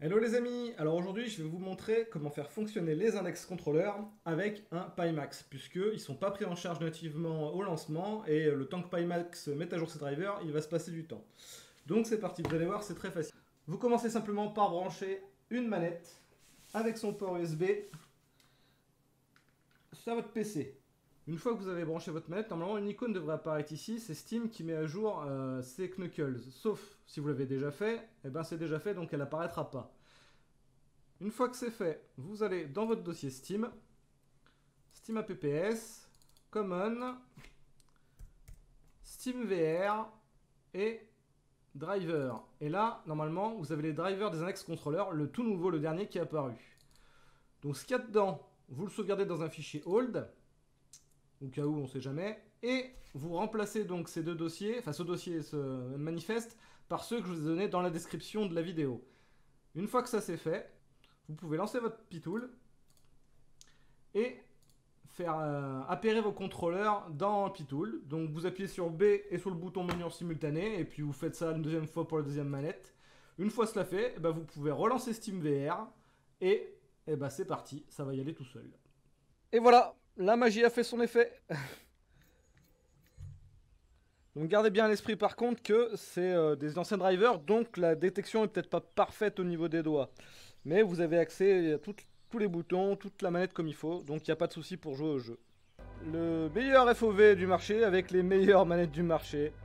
Hello les amis, alors aujourd'hui je vais vous montrer comment faire fonctionner les index controllers avec un Pimax, puisqu'ils ne sont pas pris en charge nativement au lancement et le temps que Pimax mette à jour ses drivers, il va se passer du temps. Donc c'est parti, vous allez voir, c'est très facile. Vous commencez simplement par brancher une manette avec son port USB sur votre PC. Une fois que vous avez branché votre manette, normalement une icône devrait apparaître ici, c'est Steam qui met à jour ses Knuckles. Sauf si vous l'avez déjà fait, et ben c'est déjà fait donc elle apparaîtra pas. Une fois que c'est fait, vous allez dans votre dossier Steam, Steam APPS, Common, Steam VR et Driver. Et là, normalement, vous avez les drivers des index controllers, le tout nouveau, le dernier qui est apparu. Donc ce qu'il y a dedans, vous le sauvegardez dans un fichier hold, au cas où on ne sait jamais, et vous remplacez donc ces deux dossiers, enfin ce dossier, ce manifeste, par ceux que je vous ai donnés dans la description de la vidéo. Une fois que ça c'est fait, vous pouvez lancer votre Pitool et faire appairer vos contrôleurs dans Pitool. Donc vous appuyez sur B et sur le bouton menu en simultané, et puis vous faites ça une deuxième fois pour la deuxième manette. Une fois cela fait, vous pouvez relancer SteamVR et c'est parti, ça va y aller tout seul. Et voilà, la magie a fait son effet. Donc gardez bien à l'esprit par contre que c'est des anciens drivers, donc la détection est peut-être pas parfaite au niveau des doigts. Mais vous avez accès à tous les boutons, toute la manette comme il faut, donc il n'y a pas de souci pour jouer au jeu. Le meilleur FOV du marché avec les meilleures manettes du marché.